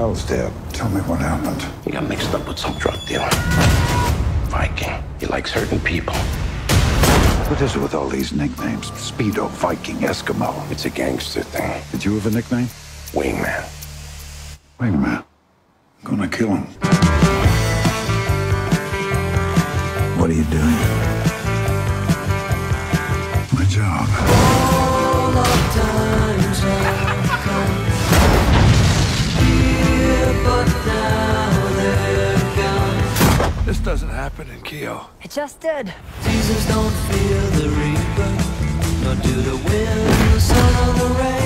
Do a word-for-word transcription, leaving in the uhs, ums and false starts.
Carl's dead. Tell me what happened. He got mixed up with some drug dealer. Viking. He likes hurting people. What is it with all these nicknames? Speedo, Viking, Eskimo. It's a gangster thing. Did you have a nickname? Wingman. Wait a minute. I'm gonna kill him. What are you doing? My job. All of times have come here, but now they're gone. This doesn't happen in Keo. It just did. Jesus don't fear the reaper, nor do the wind, the sun, or the rain.